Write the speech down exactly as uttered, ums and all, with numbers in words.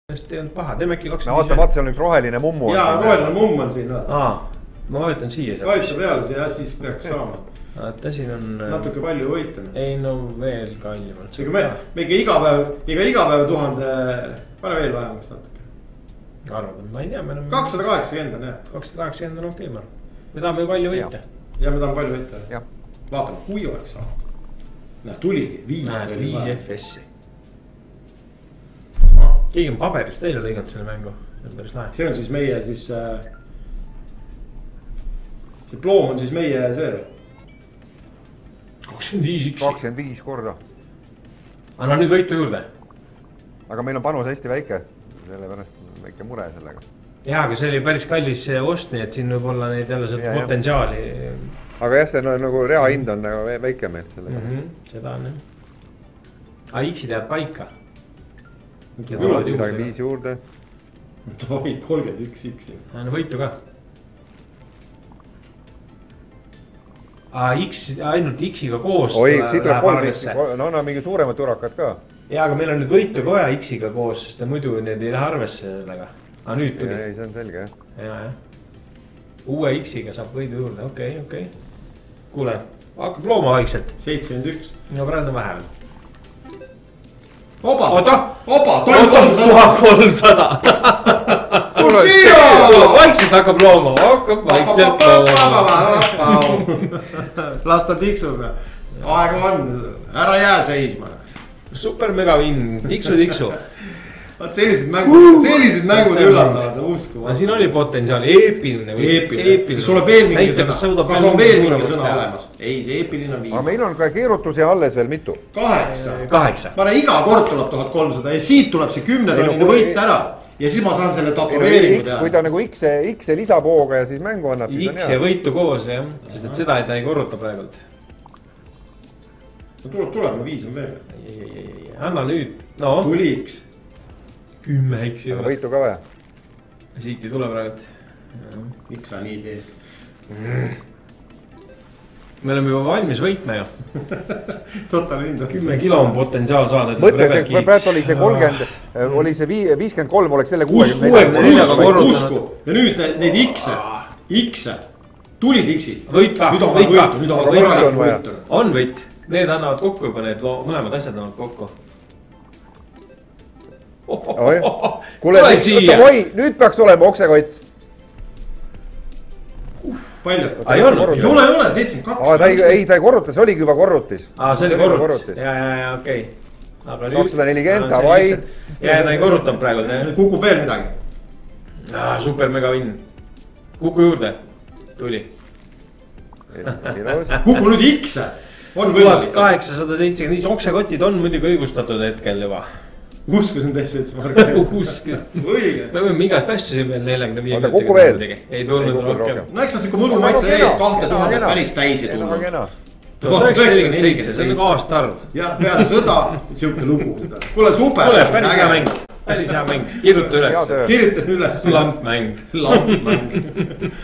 Sest ei olnud paha, teeme äkki kaks. no oota, vaata, seal on üks roheline mummu. jaa, roheline mumm on siin. Aa, ma vajutan siia. Vajuta peale siia, siis peaks saama. Vaata, siin on... natuke palju võitan. Ei no veel kallimalt. Ega me, me ikka iga päev, iga iga päev tuhande, pane veel vähemast natuke. Arvad, ma ei tea, me oleme... kakssada kaheksakümmend on jah. kakssada kaheksakümmend on okei, ma arvan. Me tahame ju palju võita. Ja me tahame palju võita. Vaatame, kui oleks saanud. Näe, tuligi, viis. Näed, viis F S-i. Keegi on paberist teile lõiganud selle mängu. See on päris lahe. See on siis meie siis äh, see ploom on siis meie see kakskümmend viis X. kakskümmend viis korda. Anna nüüd võitu juurde. Aga meil on panus hästi väike. Sellepärast on väike mure sellega. Jaa, aga see oli päris kallis ost, nii et siin võib olla neid jälle seda potentsiaali. Aga jah, see nagu rea hind on nagu väike meil sellega. Mm -hmm, seda on jah. Aga X-i tead paika. Midagi viis juurde. Tohi kolmkümmend üks X-i. No võitu ka. Aa, X, ainult X-iga koos. Oi, siit tuleb kolm, no on mingi suuremad turakad ka. Jaa, aga meil on nüüd võitu kohe X-iga koos, sest muidu need ei lähe arvesse sellega. Aga nüüd tuli. Ei, see on selge jah. Jaa, jah. Uue X-iga saab võidu juurde, okei, okay, okei okay. Kuule, hakkab looma vaikselt. seitsekümmend üks. No praegu on vähem. Oba, oota, oba, tuhat kolmsada. Tul siia! Vaikselt hakkab looma, hakkab vaikselt looma. Las ta tiksub. Aega on, ära jää seisma. Super mega vinn, tiksu, tiksu. Vaat sellised mängud, sellised mängud üllatavad, usku. No siin oli potentsiaali, eepiline. Eepiline. Sul on veel mingi sõna, kas on veel mingi sõna olemas? Ei, see eepiline on viimane. Aga meil on ka keerutusi alles veel mitu. Kaheksa. Kaheksa. Pane iga kord tuleb tuhat kolmsada ja siit tuleb see kümnetonine võit ära. Ja siis ma saan selle tatoveeringu teha. Kui ta nagu X-e lisapooga ja siis mängu annab. X-e võitu koos jah, sest et seda ei ta ei korruta praegult. No tuleb, tuleb, ma viis on veel. Anna nüüd, no. Tuli X. Kümme X-i juures. Võitu ka vaja. Siit ei tule praegu. Miks sa nii teed? Me oleme juba valmis võitma ju. Total hinda. Kümme kilo on potentsiaal saada. Mõtle, see praegu oli see kolmkümmend, oli see viiskümmend kolm, oleks selle kuuekümne neljaga korrutanud. Ja nüüd need X-e, X-e, tulid X-i. Võit ka, võit ka. Nüüd on korralik võit. On võit, need annavad kokku juba, need mõlemad asjad annavad kokku. Kuule, nüüd peaks olema oksekott. Palju? Ei olnud. Ei ole, ei ole, seitsekümmend kaks. Ei, ta ei korrutas, oligi juba korrutis. Aa, see oli korrutis. Ja, ja, ja, okei. kakssada nelikümmend, davai. Ja, ta ei korrutanud praegu. Kukub veel midagi. Super mega vinn. Kuku juurde. Tuli. Kuku nüüd X-e. On võimalik. kaheksasada seitsekümmend viis oksekotid on muidugi õigustatud hetkel juba. Uskusin teist, et see marga. Uskusin. Õige. Me võime igast asju siin veel neljakümne viie. Oota, kuku veel. Ei tulnud rohkem. No eks ta siuke mõnu maitse eed kahte tuhandet päris täis ei tulnud. tuhat üheksasada nelikümmend seitse, see on nagu aasta arv. Jah, peale sõda, siuke lugu seda. Kuule, super. Kuule, päris hea mäng. Päris hea mäng. Kirjuta üles. Kirjuta üles. Lampmäng. Lampmäng.